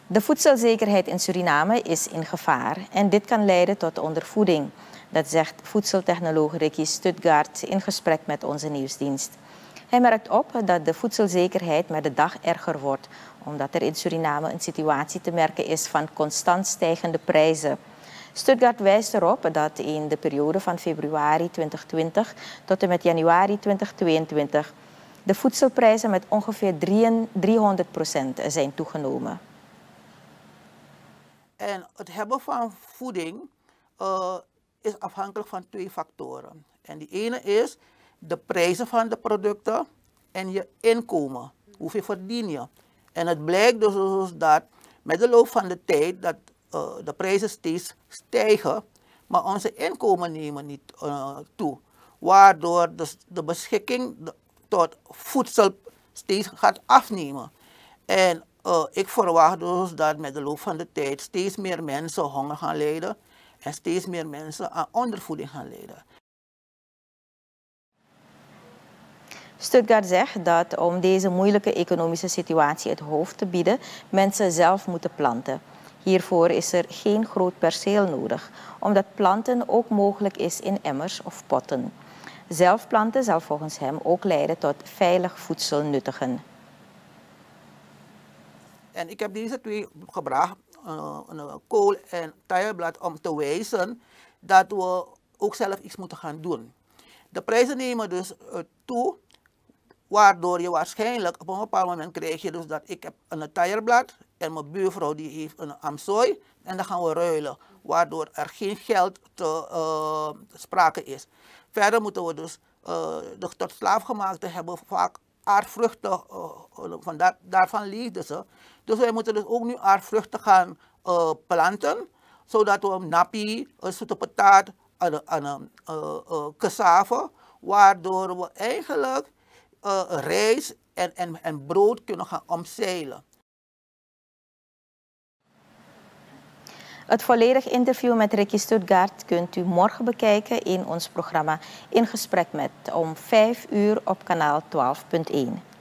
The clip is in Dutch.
De voedselzekerheid in Suriname is in gevaar en dit kan leiden tot ondervoeding. Dat zegt voedseltechnoloog Ricky Stuttgart in gesprek met onze nieuwsdienst. Hij merkt op dat de voedselzekerheid met de dag erger wordt, omdat er in Suriname een situatie te merken is van constant stijgende prijzen. Stuttgart wijst erop dat in de periode van februari 2020 tot en met januari 2022 de voedselprijzen met ongeveer 300% zijn toegenomen. En het hebben van voeding is afhankelijk van twee factoren. En die ene is de prijzen van de producten en je inkomen. Hoeveel verdien je? En het blijkt dus dat met de loop van de tijd dat de prijzen steeds stijgen, maar onze inkomen nemen niet toe. Waardoor dus de beschikking tot voedsel steeds gaat afnemen. En ik verwacht dus dat met de loop van de tijd steeds meer mensen honger gaan lijden en steeds meer mensen aan ondervoeding gaan lijden. Stuttgart zegt dat om deze moeilijke economische situatie het hoofd te bieden, mensen zelf moeten planten. Hiervoor is er geen groot perceel nodig, omdat planten ook mogelijk is in emmers of potten. Zelf planten zal volgens hem ook leiden tot veilig voedsel nuttigen. En ik heb deze twee gebracht, een kool en taaienblad, om te wijzen dat we ook zelf iets moeten gaan doen. De prijzen nemen dus toe, waardoor je waarschijnlijk op een bepaald moment krijg je dus dat ik heb een taaienblad en mijn buurvrouw die heeft een amsooi en dan gaan we ruilen, waardoor er geen geld te sprake is. Verder moeten we dus de tot slaafgemaakte hebben vaak aardvruchten, daarvan leefden ze. Dus wij moeten dus ook nu aardvruchten gaan planten, zodat we een nappie, een zoete pataat, een cassave, waardoor we eigenlijk rijst en brood kunnen gaan omzeilen. Het volledige interview met Ricky Stuttgart kunt u morgen bekijken in ons programma In Gesprek met om 5 uur op kanaal 12.1.